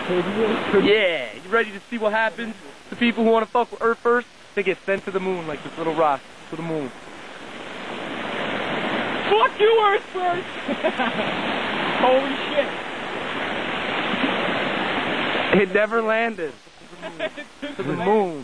Yeah, you ready to see what happens to people who want to fuck with EarthFirst? They get sent to the moon like this little rock to the moon. Fuck you, EarthFirst! Holy shit! It never landed. To the moon.